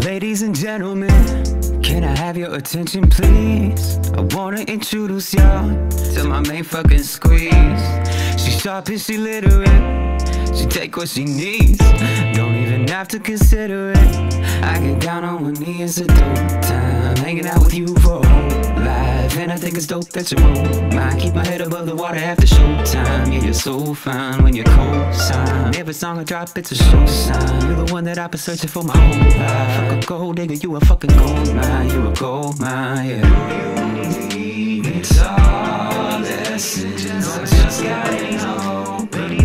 Ladies and gentlemen, can I have your attention please? I wanna introduce y'all to my main fucking squeeze. She sharp and she literate, she take what she needs, don't even have to consider it. I get down on one knee, it's a dope time, hanging out with you for a whole life. And I think it's dope that you won't mind. Keep my head above the water after showtime. Yeah, you're so fine when you're co-sign. Every song I drop, it's a show sign. You're the one that I've been searching for my whole life. Fuck a gold digger, you a fucking gold mine. You a gold mine, yeah. You need guitar lessons, I just gotta know.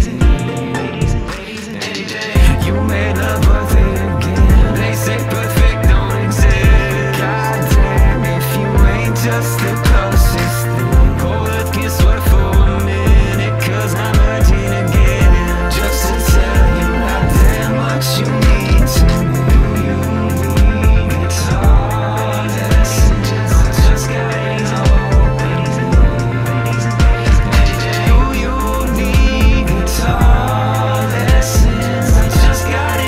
You made love worth it again. They say perfect don't exist. Goddamn, if you ain't just the closest thing, whole earth can sweat for a minute, cause I'm hurting again. Just to tell you how damn much you mean to me. You need guitar lessons, I just gotta know. Do you need guitar lessons? I just gotta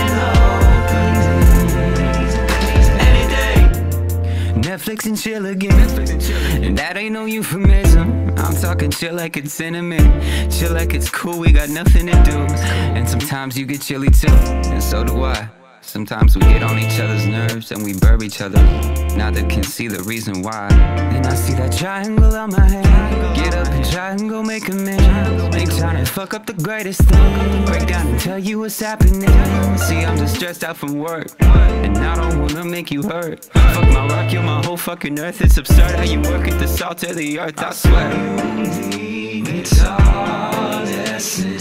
know. Any day, Netflix and chill again. And that ain't no euphemism. I'm talking chill like it's intimate, chill like it's cool, we got nothing to do. And sometimes you get chilly too, and so do I. Sometimes we get on each other's nerves and we burn each other. Neither can see the reason why. Then I see that triangle on my head. Get up and try and go make amends. Ain't trying to fuck up the greatest thing. Break down and tell you what's happening. See, I'm just stressed out from work, and I don't wanna make you hurt. Fuck my rock, you're my whole fucking earth. It's absurd how you work at the salt of the earth, I swear. You need guitar lessons.